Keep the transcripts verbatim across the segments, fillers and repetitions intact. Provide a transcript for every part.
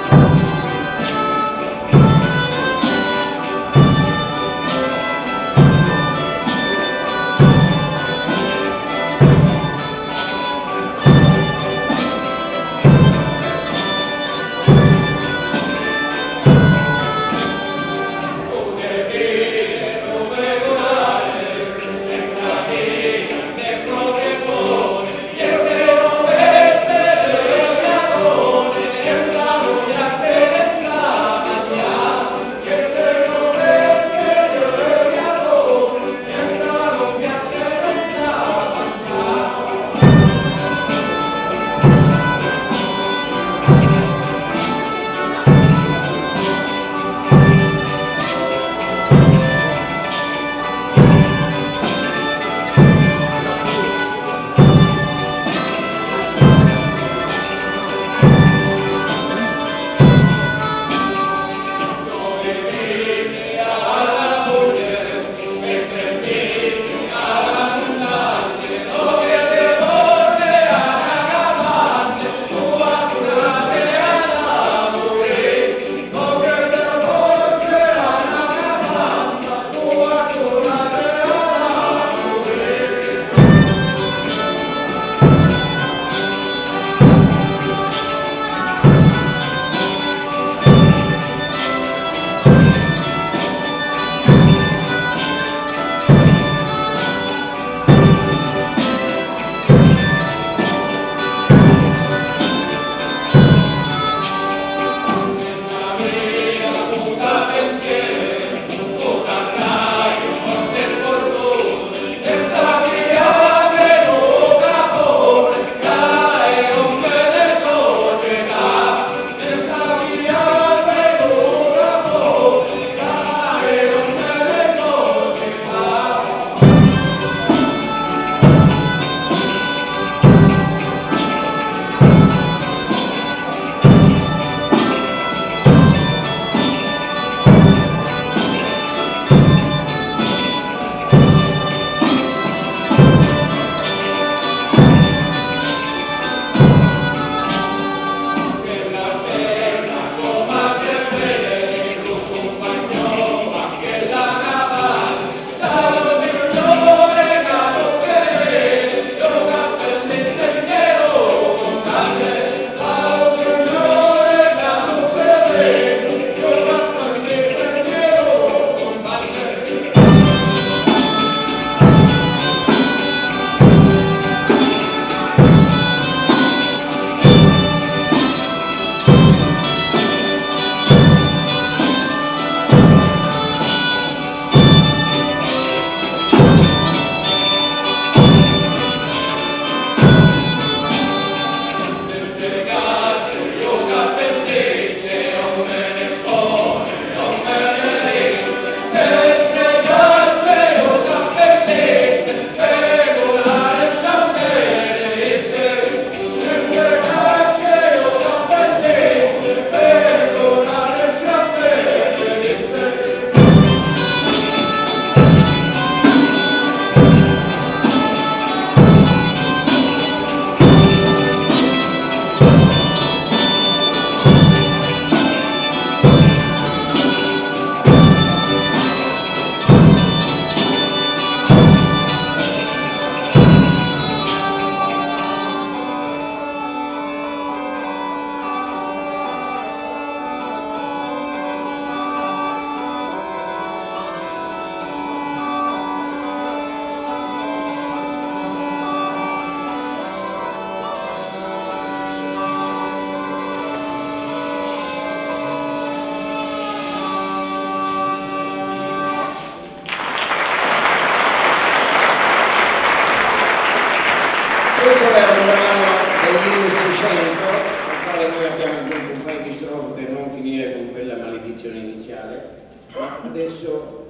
Adesso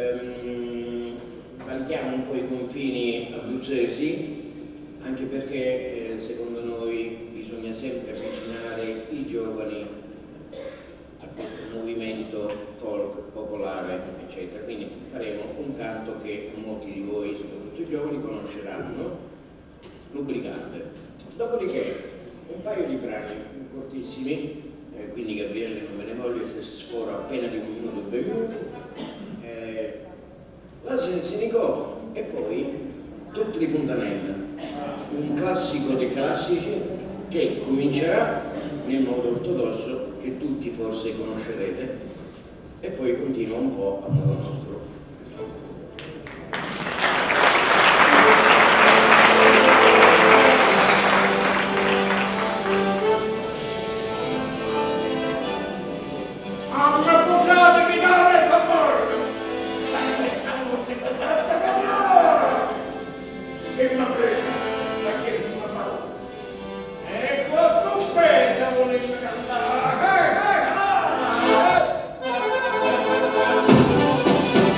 ehm, vantiamo un po' i confini abruzzesi, anche perché eh, secondo noi bisogna sempre avvicinare i giovani a questo movimento folk, popolare, eccetera. Quindi faremo un canto che molti di voi, soprattutto i giovani, conosceranno, Lubricante. Dopodiché un paio di brani cortissimi, eh, quindi che se sfora appena di un minuto o due minuti, eh, l'Asino Sinicò e poi tutti i Fontanella, un classico dei classici che comincerà nel modo ortodosso che tutti forse conoscerete e poi continua un po' a modo nostro. Thank you.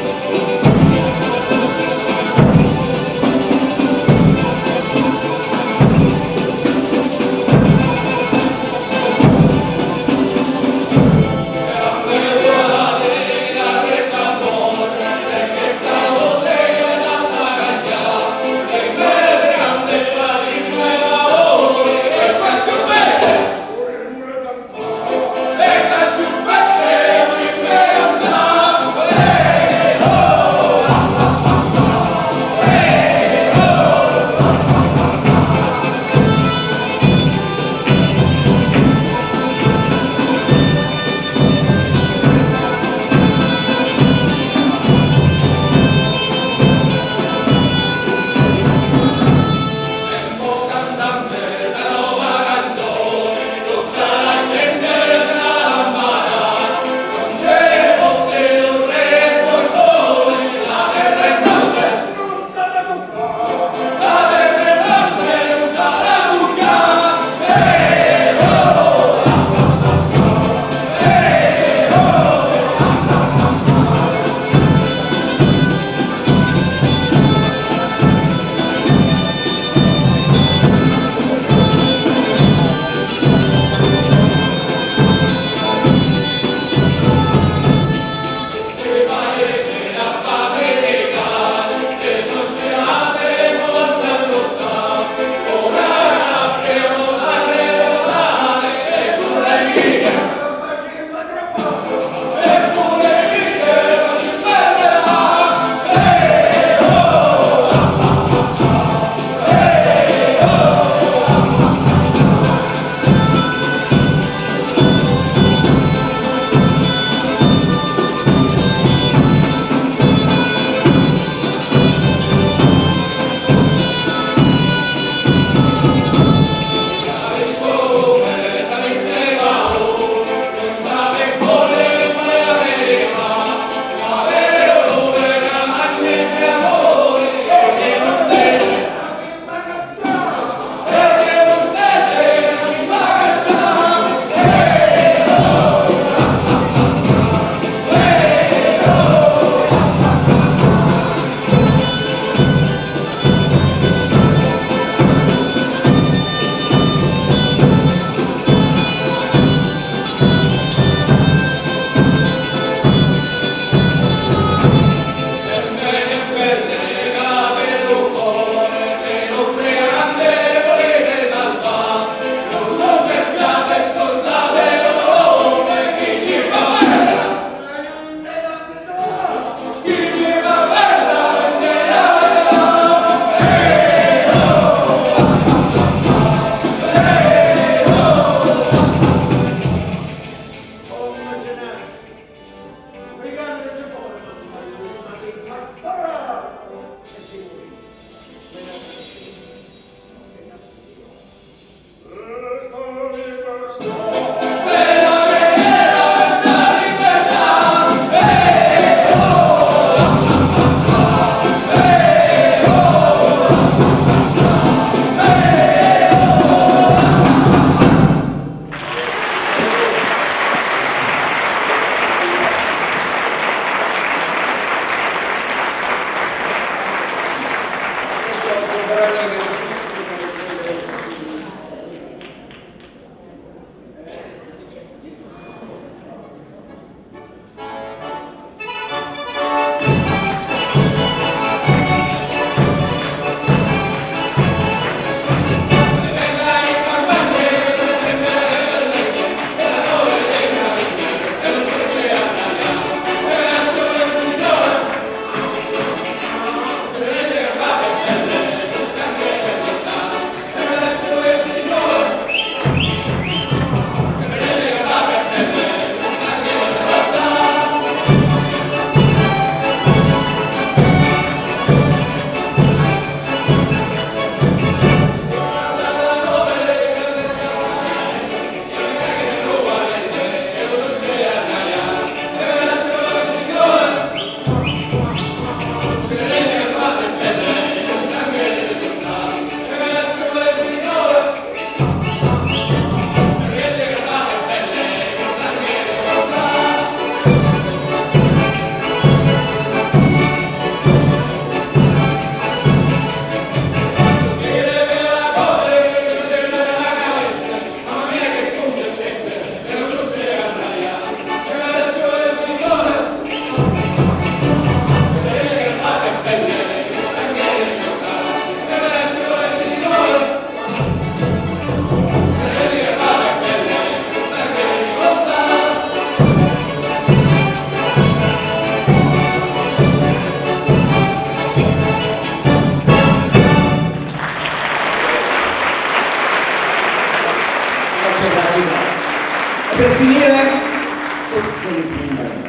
finire tutto di finire.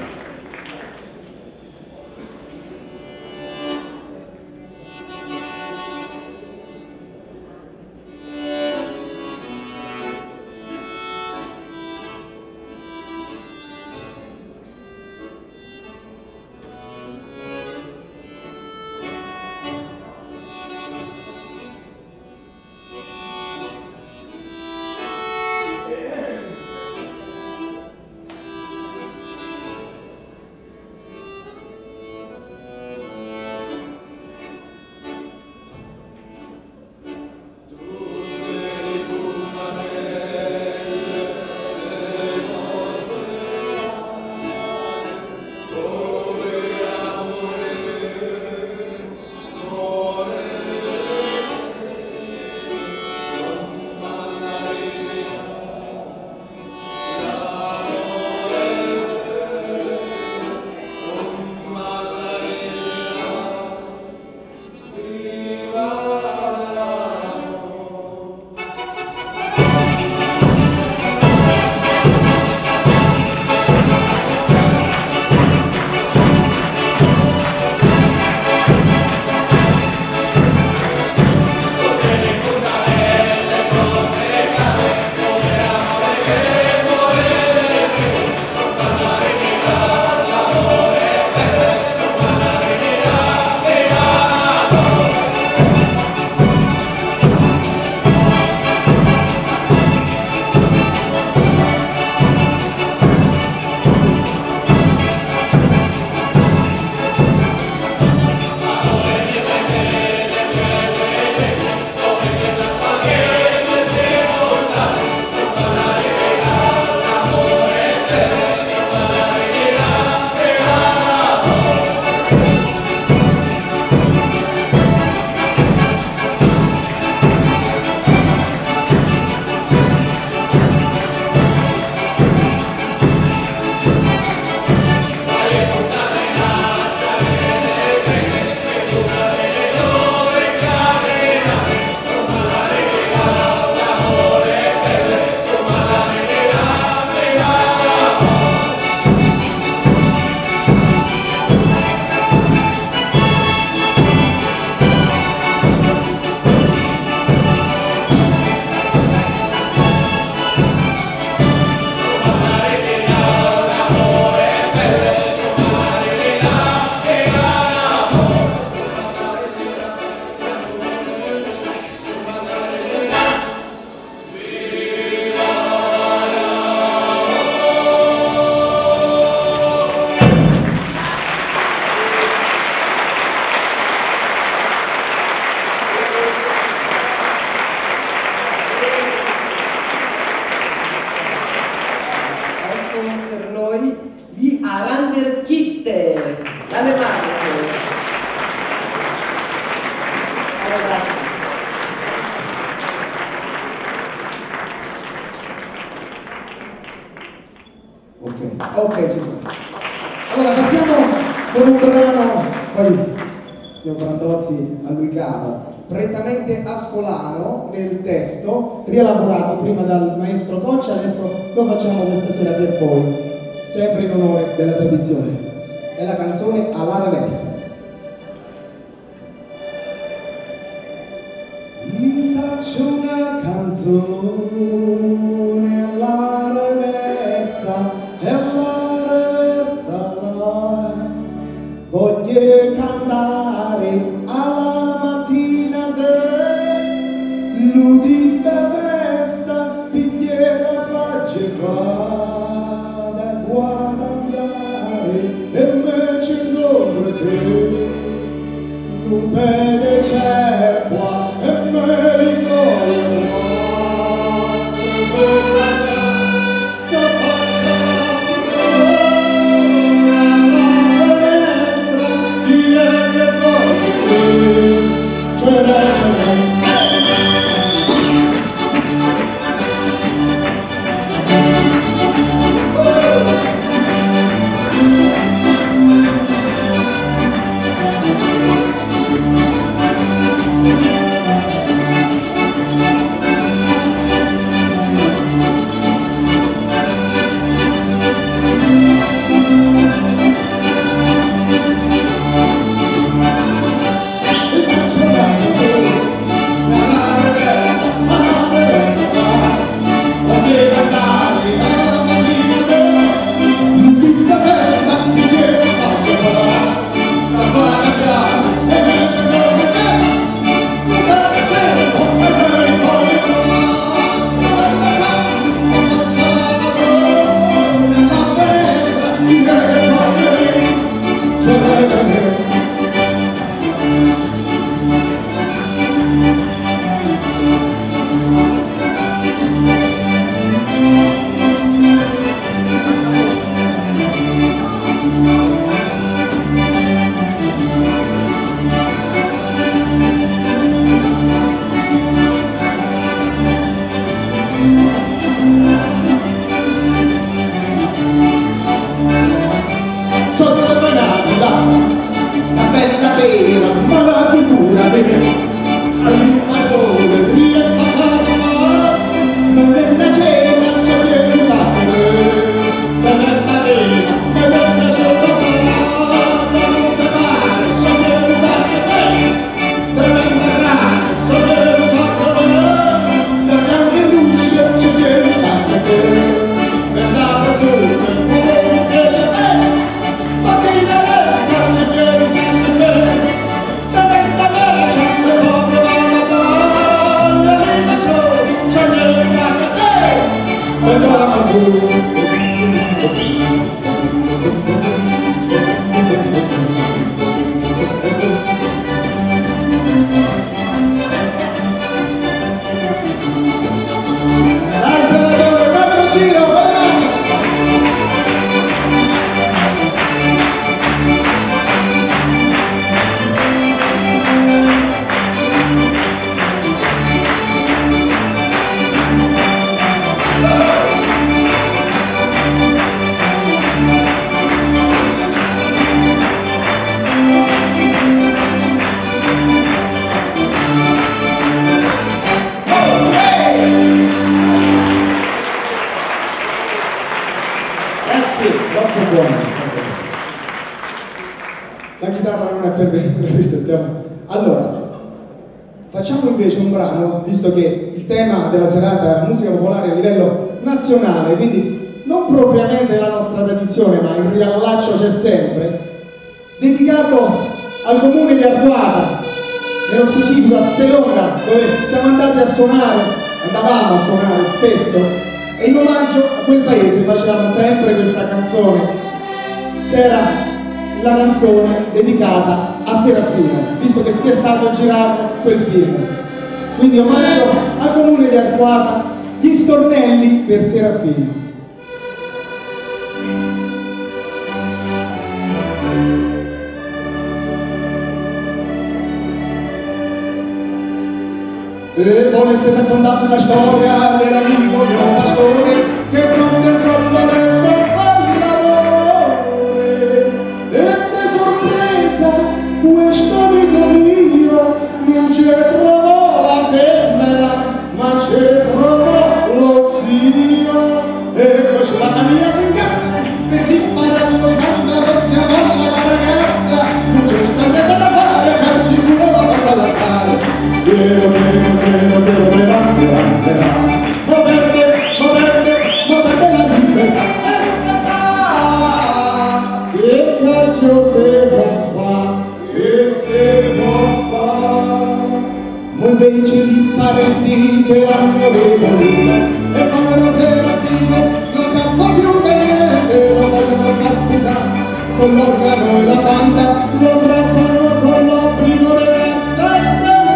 Ok, ci sono. Allora partiamo con un brano, poi signor Brandozzi a lui caro, prettamente ascolano nel testo, rielaborato prima dal maestro Coccia, adesso lo facciamo questa sera per voi, sempre in onore della tradizione. È la canzone alla reversa. Mi faccio una canzone alla reversa, e alla reversa voglio cantare alla mattina dell'udita festa, pigliere facce vada a guadagnare e me ci incontro che non vede cerqua e me ricordo yeah. Sì, troppo buono. La chitarra non è per me, stiamo... Allora, facciamo invece un brano, visto che il tema della serata era musica popolare a livello nazionale, quindi non propriamente la nostra tradizione, ma il riallaccio c'è sempre, dedicato al comune di Arquata, nello specifico a Spelonga, dove siamo andati a suonare, andavamo a suonare spesso, e in omaggio a quel paese facevamo sempre questa canzone, che era la canzone dedicata a Serafino, visto che si è stato girato quel film. Quindi omaggio al comune di Arquata, gli stornelli per Serafino. Se volessi raccontare la storia dell'amico mio pastore che pronto entrò da letto al lavoro e per sorpresa questo amico mio non ci trovò la femmina ma ci trovò lo zio e così la famiglia si incazza per impararlo di mamma per chiamarla la ragazza non c'è stata da fare che ci voleva fatta all'altare. Quiero, quiero, quiero, quiero ver a moverte, moverte, moverte la libertà. Che cacchio se può fa, che se può fa. Ma invece di parenti che l'hanno rivoluto e povero Serafino non sa più che niente, lo vogliono caspitare con l'organo e la banda, lo trattano con l'obbligo ragazza e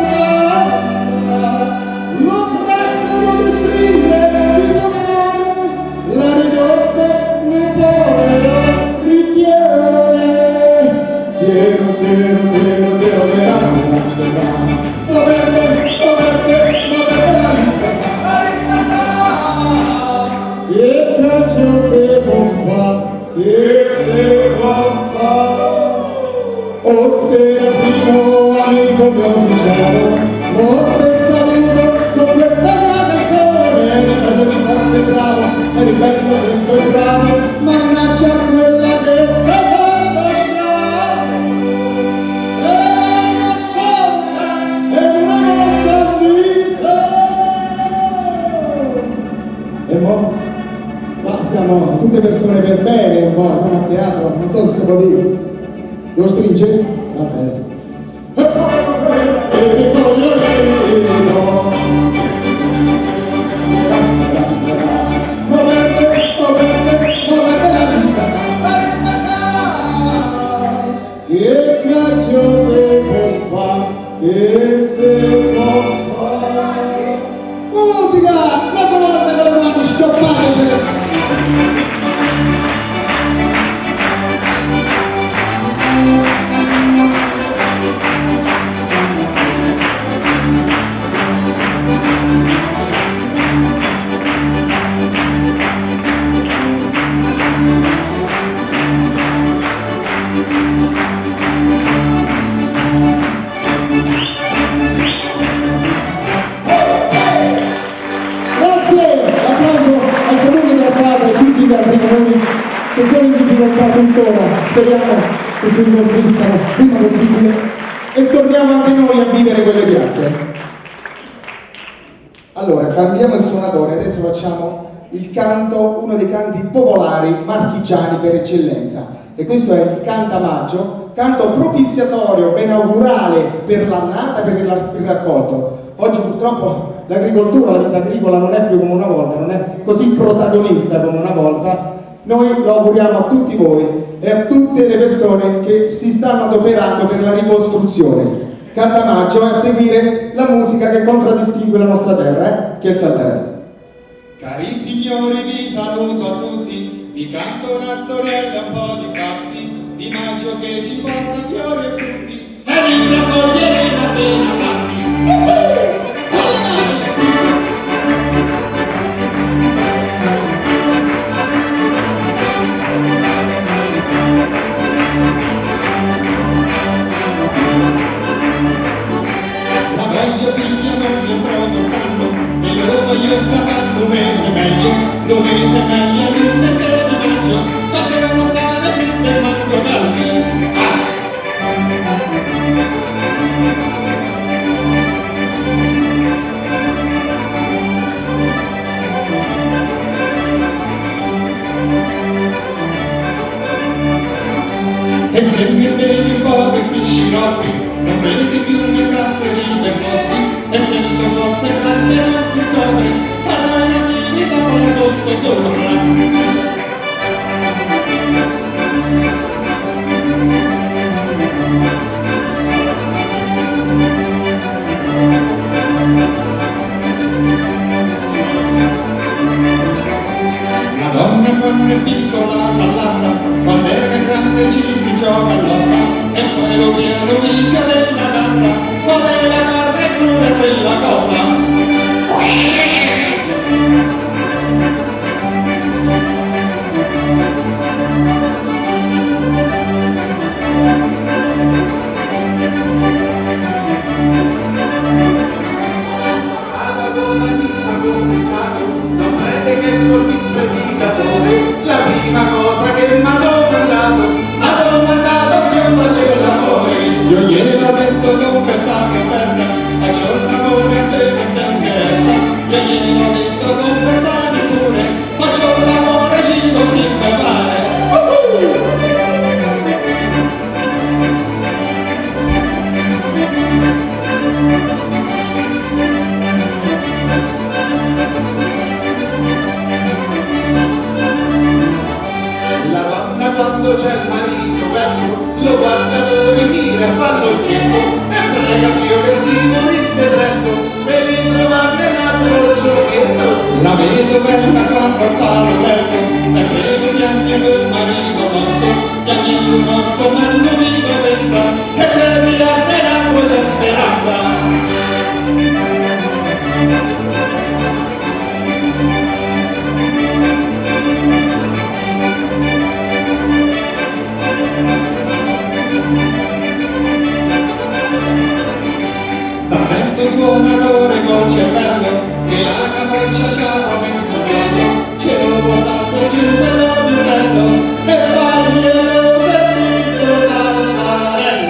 quiero, quiero, quiero, quiero ver a moverte, moverte, moverte la libertà. Che cacchio se può fa, che se può fa. Oh Serafino, amico mio sincero, morte e saluto con questa mia canzone. Eri bello di forte e bravo, eri bello dentro e bravo, mannaggia quella che t'ha fatto strano. E mo? Ma siamo tutte persone per bene, un po', siamo a teatro, non so se si può dire. Devo stringere? Va bene. E poi moverte, moverte, moverte la vita. Che cacchio se può fare, che se può fare. Musica! Un'altra volta con le mani scioppate! Che sono in difficoltà tuttora, speriamo che si ricostruiscano prima possibile e torniamo anche noi a vivere quelle piazze. Allora, cambiamo il suonatore, adesso facciamo il canto, uno dei canti popolari marchigiani per eccellenza, e questo è il cantamaggio, canto propiziatorio, benaugurale per l'annata, per il raccolto. Oggi purtroppo l'agricoltura, la vita agricola non è più come una volta, non è così protagonista come una volta. Noi lo auguriamo a tutti voi e a tutte le persone che si stanno adoperando per la ricostruzione. Cantamaggio, e a seguire la musica che contraddistingue la nostra terra, eh? Che è il Saltarello. Cari signori, vi saluto a tutti, vi canto una storiella, un po' di fatti, di maggio che ci porta fiori e frutti, e vi raccoglieremo appena fatti. Meglio figlia non mi trovo tanto, e lo voglio fare un mese meglio, un mese meglio di un mese di maggio. E se mi vedi un po' di sti scirocchi, non vedi più le trattori dei bossi. E se il tuo fosse grande non si scopre, farai una timidola sotto sopra. La donna quando è piccola s'allata, quando è grande ci si gioca all'oca, e poi lo viene l'ovizia della gatta, come la carne cruda e quella cotta. Non crede che è così predicatore, la prima cosa che mi ha domandato, mi ha domandato se io facevo l'amore. Io gliel'ho detto confessa, confessa, faccio l'amore a te che ti interessa. Io gliel'ho detto confessare pure, faccio l'amore ci non ti pare. La donna quando c'è il marito bello, lo guarda dove mira e fanno il tempo, e prega Dio che si morisse presto, per ritrovarne un altro giochetto. La vedo bella quando fa lo letto, sempre mi piange il marito morto, piangi il morto ma non vivo pensa, che per riarne l'acqua c'è speranza. Sta attento suonatore col cervello, che la capoccia ci ha messo dentro, ce lo portasse giù quello più bello, e faglielo se visto Salvarello.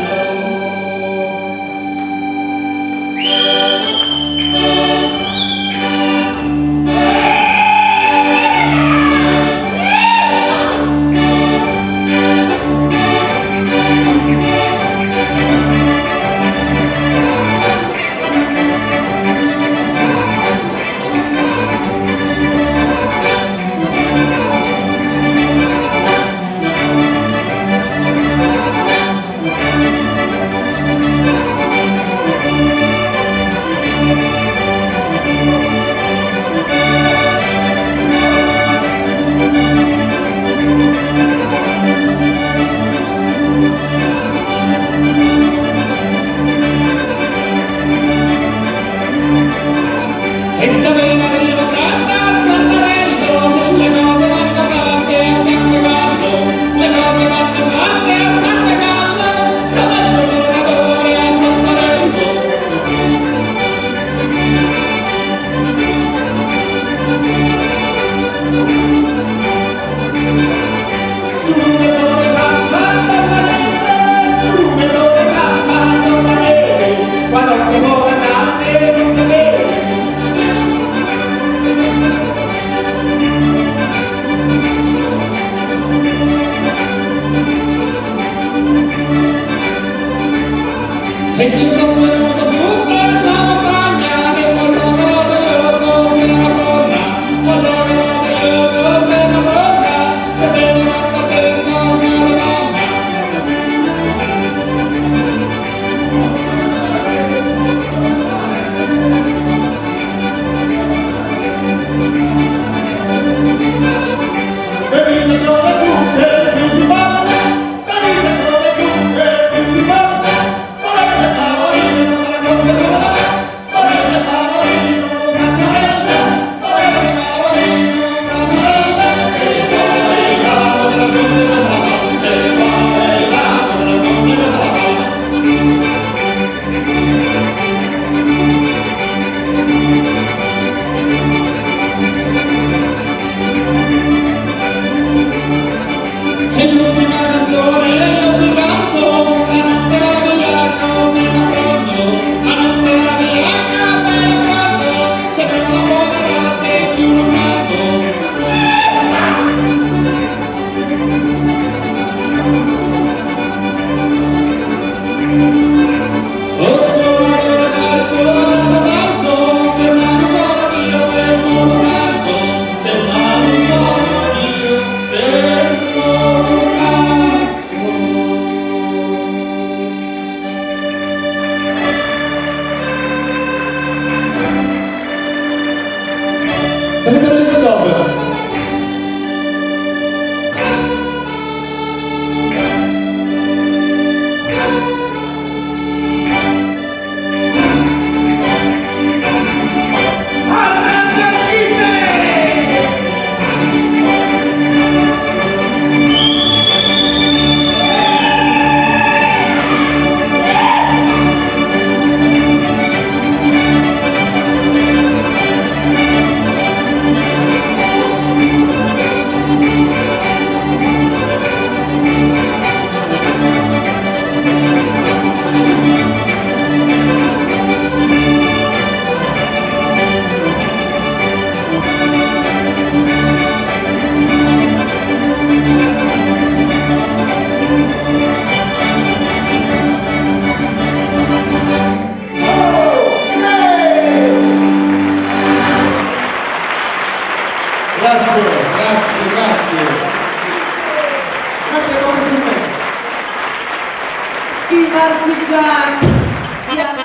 E ci sono venuto su per la montagna, che poi sono venuto io come una donna, ma sono venuto io come una donna, che vengo a te come una donna. E mi dicevo tu che ti si fa, e mi dicevo tu che ti si fa. Grazie, grazie, grazie. Grazie, come sempre. I partigiani.